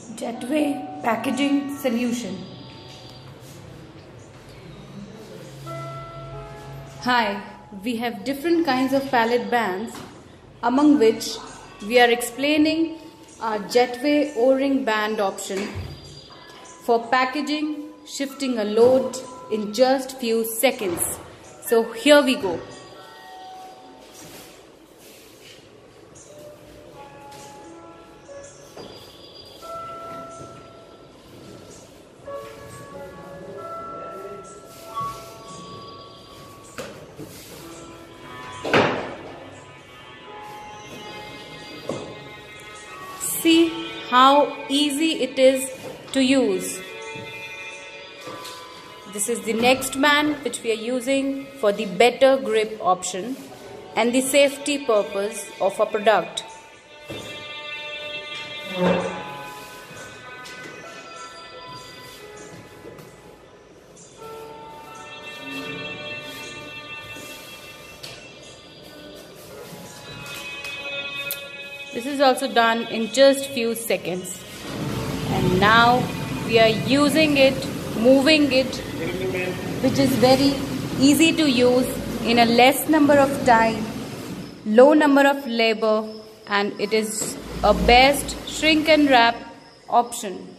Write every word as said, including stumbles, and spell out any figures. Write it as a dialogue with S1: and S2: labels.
S1: Jetway packaging solution. Hi, we have different kinds of pallet bands, among which we are explaining our Jetway O-ring band option for packaging, shifting a load in just few seconds. So here we go. See how easy it is to use. This is the next band which we are using for the better grip option and the safety purpose of our product. This is also done in just few seconds. And now we are using it, moving it, which is very easy to use in a less number of time, low number of labor, and it is a best shrink and wrap option.